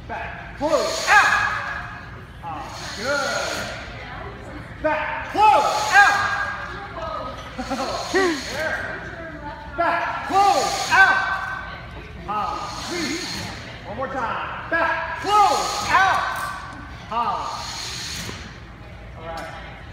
Back, close, out. Good. Back, close, out. There. Back, close, out. Sweep. One more time. Back, close, out. All right.